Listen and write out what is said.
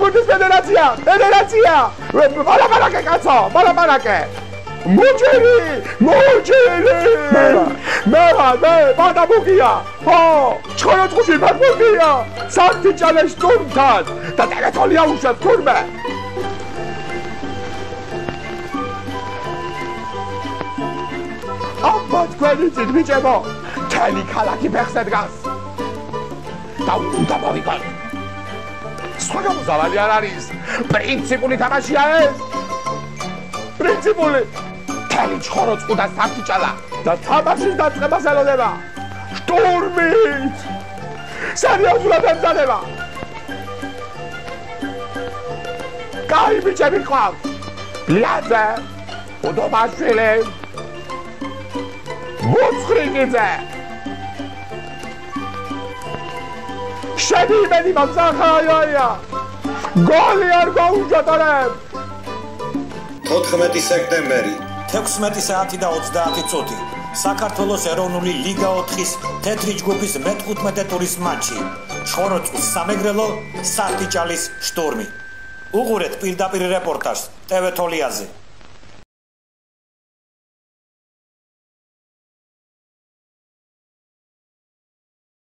ფეხბურთის ფედერაცია მალაპარაკე კაცო მალაპარაკე მოჭერი მე პადამოგია ხო ჩხოროწყუში ფეხბურთია საერთი ჭალეს თურმთან და ტელეფონია უშვებს თურმე აბა თქვენი წინ ბიჭებო თელი ქალაქი ფეხზე დგას და უნდა მოვიგან სხვა გამოსავალი არ არის პრინციპული თამაშია ეს პრინციპული თელი ჩხოროწყუ და საფი ჭალა და თამაშის დაწყებას ელოდება შტურმით სერიოზულად ემზადება კაი ბიჭები ყავს ბლიაძე უდობაშვილი მუცხრიკიძე შედი იმედი მომსახაია გოლი არ გაუჟატარებ 14 სექტემბერი 16 საათი და 30 წუთი საქართველოს ეროვნული ლიგა 4-ის თეთრი ჯგუფის მე-15 ტურის მატჩი ჩხოროწყუს სამეგრელო სარტიჭალის შტურმი უყურეთ პირდაპირ რეპორტაჟს ტვ თოლიაზე